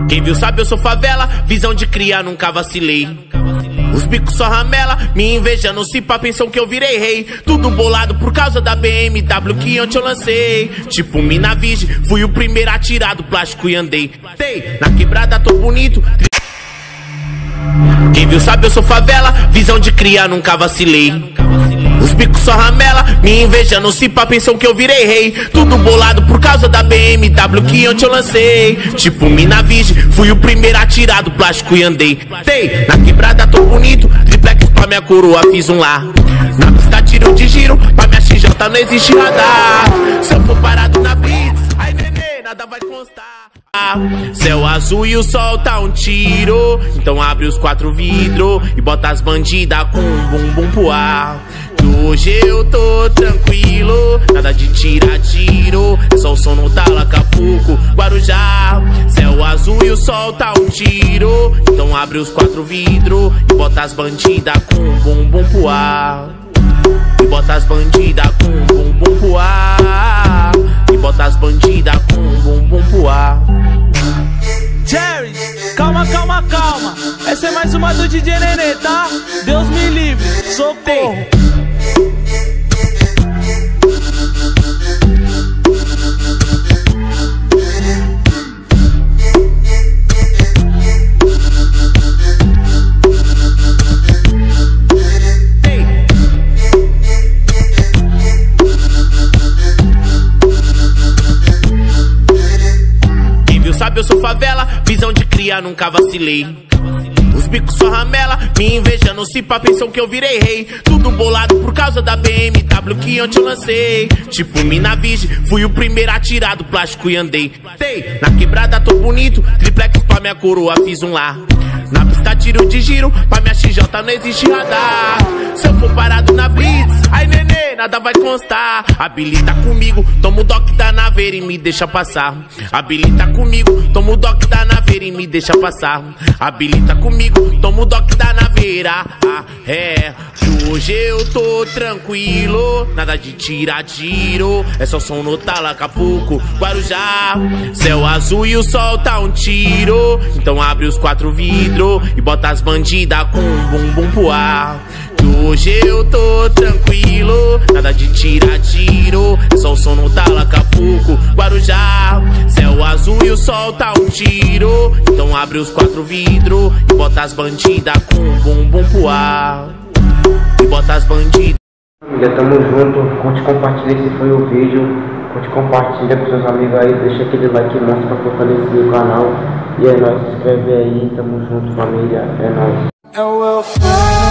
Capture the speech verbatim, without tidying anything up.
Quem viu sabe eu sou favela, visão de cria nunca vacilei. Os bicos só ramela, me invejando se pá pensam que eu virei rei. Tudo bolado por causa da B M W que ontem eu lancei. Tipo mina vige, fui o primeiro a tirar do plástico e andei. Tei, na quebrada tô bonito. Quem viu sabe eu sou favela, visão de cria nunca vacilei. Os bicos só ramela, me invejando se pá pensam que eu virei rei. Tudo bolado por causa da B M W que ontem eu lancei. Tipo mina vige, fui o primeiro a tirar do plástico e andei. Tei, na quebrada tô bonito, triplex pra minha coroa fiz um lá. Na pista tiro de giro, pra minha X J não existe radar. Se eu for parado na blitz, ai nenê, nada vai constar. Céu azul e o sol tá um tiro, então abre os quatro vidros e bota as bandidas com um bumbum pro ar. Que hoje eu tô tranquilo, nada de tirar tiro, é só o som no tala, Acapulco, Guarujá. Céu azul e o sol tá um tiro, então abre os quatro vidros e bota as bandidas com um bumbum pro ar. E bota as bandidas com um bumbum pro ar. E bota as bandidas com um bumbum pro ar. Jerry, calma, calma, calma. Essa é mais uma do D J Nenê, tá? Deus me livre, socorro. Sabe eu sou favela, visão de cria nunca vacilei. Os bicos só ramela, me invejando se pá pensam que eu virei rei. Tudo bolado por causa da B M W que ontem eu lancei. Tipo mina vige, fui o primeiro a tirar do plástico e andei. Tei, na quebrada tô bonito, triplex pra minha coroa fiz um lá. Na pista tiro de giro, pra minha X J não existe radar. Se eu for parado na blitz, ai nenê, nada vai constar. Habilita comigo, toma o doc da naveira e me deixa passar. Habilita comigo, toma o doc da naveira e me deixa passar. Habilita comigo, toma o doc da naveira. Ah, é, que hoje eu tô tranquilo, nada de tirar tiro, é só som no tala, Acapulco, Guarujá. Céu azul e o sol tá um tiro, então abre os quatro vidros e bota as bandidas com um bumbum pro ar. Que hoje eu tô tranquilo, nada de tirar tiro, é só o som no tala, Acapulco, Guarujá. Céu azul e o sol tá um tiro, então abre os quatro vidros e bota as bandidas com um bumbum pro ar. E bota as bandidas. Família, tamo junto, curte, compartilha esse foi o vídeo, curte, compartilha com seus amigos aí, deixa aquele like e mostra pra fortalecer o canal. E é nóis, se inscreve aí, tamo junto família, é nóis.